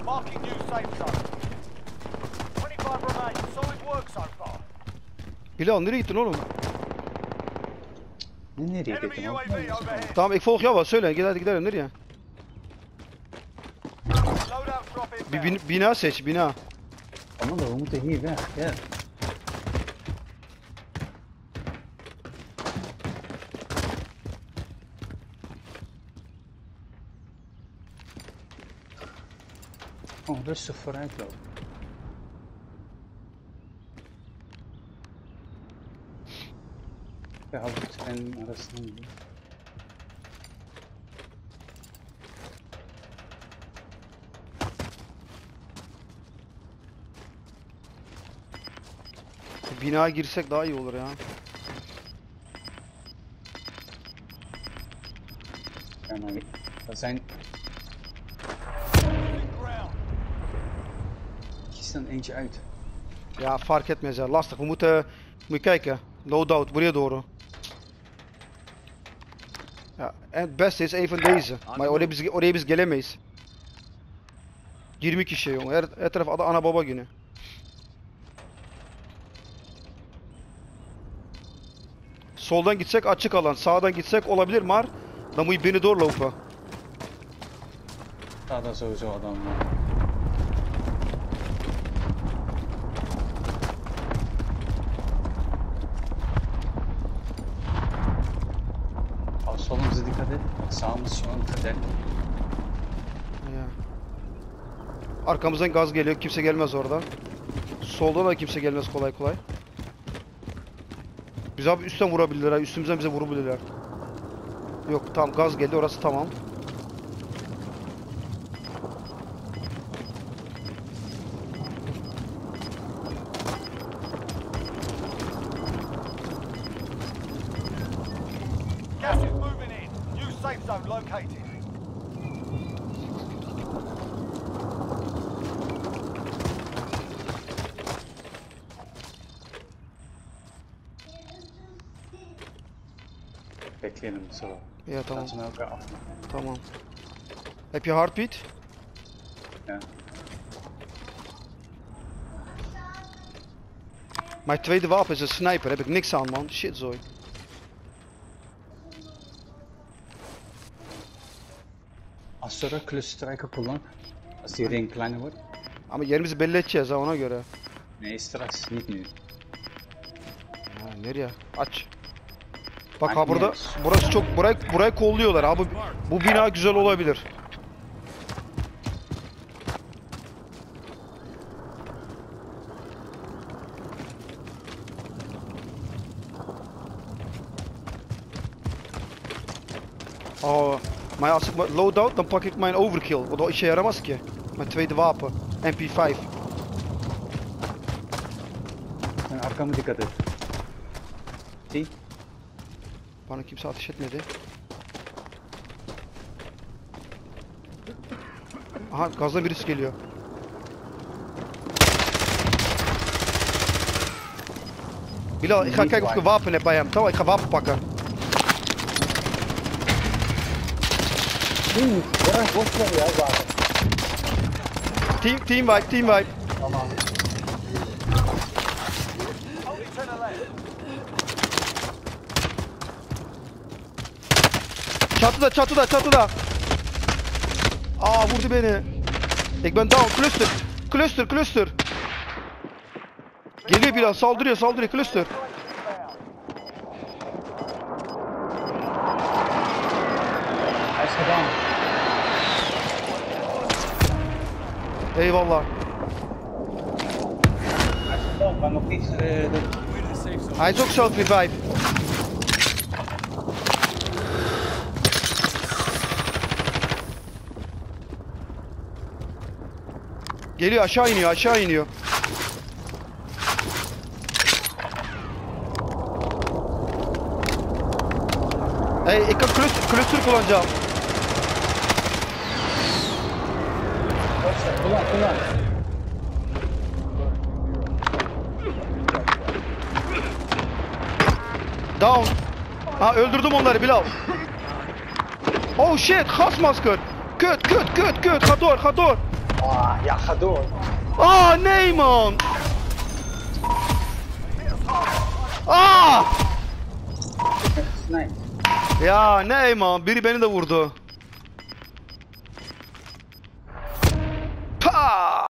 Marking new safe zone. 25 remain. Solid work so far. Bilal nereye gittin oğlum? Nereye Enemy gittim? UAV overhead. Tamam ek folk ya var söyle gel hadi gidelim nereye? Loadout drop Bir inbound. bina seç bina. Ama da we moeten hier weg. Ja. Oh, rustig vooruit lopen. Ja, hou het en arasından gidiyor. Binaya girsek daha iyi olur ya. Yani dat zijn Ground. kies dan eentje uit. Ya fark etmez ya lastig. We moeten kijken. Loadout buraya doğru. Ya en het beste is een van deze. Maar oraya biz gelemeyiz. 20 kişi jongen. Her taraf ana baba günü. Soldan gitsek açık alan. Sağdan gitsek olabilir Mar. Dan moet je binnen doorlopen. Staat daar sowieso al dan. Solumuza dikkat et. Sağımız şu an kader. Ya. Arkamızdan gaz geliyor. Kimse gelmez oradan. Soldan da kimse gelmez kolay kolay. Biz abi üstten vurabilirler. Üstümüzden bize vurabilirler. Yok tamam gaz geldi orası tamam. Gas is moving in. New safe zone located. Bekleyelim bu sefer. Ya tamam. Laten we elkaar afmaken. Tamam. Heb je heartbeat? Ja. Mijn tweede wapen is een sniper. Heb ik niks aan man. Shit zooi. Als sonra clusterstrijker kullan. Als die ring kleiner wordt. Ama yerimizi belli edeceğiz ha ona göre. Nee, straks. Niet nu. Ha, nereye? Aç. Bak ha Aç burada. neresi? Burası çok burayı kolluyorlar abi. Bu bina güzel olabilir. Oh, maar als ik mijn loadout, dan pak ik mijn overkill. Want dat is yaramaz ki. Mijn tweede wapen. MP5. En arkamı dikkat et. Zie? Bana kimse ateş etmedi. Aha gazdan birisi geliyor. Bilal, ik ga kijken of ik een wapen heb bij hem. Toch, ik ga wapen pakken. Bırak boş ver ya zaten. Team wipe. Tamam. Only to the left. Çatıda. Aa vurdu beni. Ik ben down. Cluster. Geliyor Bilal, saldırıyor. Cluster. Hij is gedaan. Eyvallah. Hij is gedaan, maar nog iets. Hij is ook self-revive. Geliyor aşağı iniyor. Hey, ik kan cluster kullanacağım. Kullan. Down. Ha öldürdüm onları Bilal. Oh shit, gasmasker. Kut. Ga door. Ah, ja, ga door. Ah, nee man! Ah! Nee. Ya nee man, biri beni de vurdu. Pa!